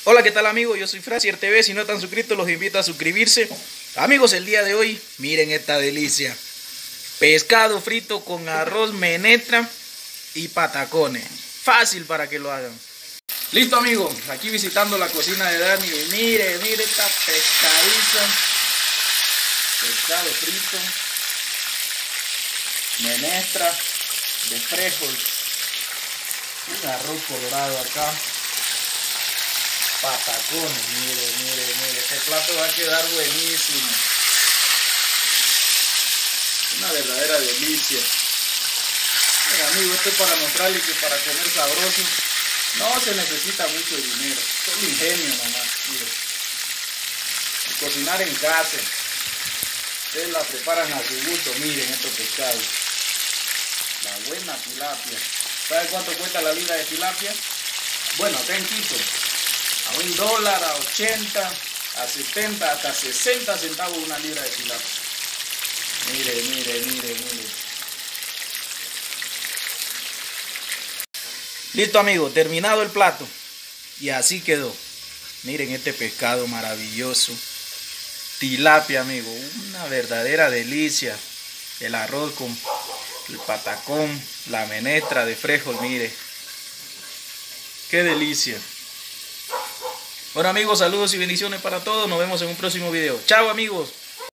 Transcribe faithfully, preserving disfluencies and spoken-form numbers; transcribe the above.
Hola, ¿qué tal amigos? Yo soy Frazier T V. Si no están suscritos, los invito a suscribirse. Amigos, el día de hoy, miren esta delicia. Pescado frito con arroz, menestra y patacones. Fácil para que lo hagan. Listo amigos, aquí visitando la cocina de Dani. Y mire, mire esta pescadiza. Pescado frito. Menestra de frijol. Un arroz colorado acá. Patacones, mire, mire, mire, este plato va a quedar buenísimo. Una verdadera delicia. Bueno, amigo, esto es para mostrarles que para comer sabroso no se necesita mucho dinero, solo ingenio nomás, mire. Y cocinar en casa. Ustedes la preparan a su gusto, miren estos pescados. La buena tilapia. ¿Sabe cuánto cuesta la libra de tilapia? Bueno, acá en Quito. A un dólar, a ochenta, a setenta, hasta sesenta centavos una libra de tilapia. Mire, mire, mire, mire. Listo amigos, terminado el plato. Y así quedó. Miren este pescado maravilloso. Tilapia, amigo. Una verdadera delicia. El arroz con el patacón, la menestra de frijol, mire. Qué delicia. Bueno amigos, saludos y bendiciones para todos. Nos vemos en un próximo video. Chao amigos.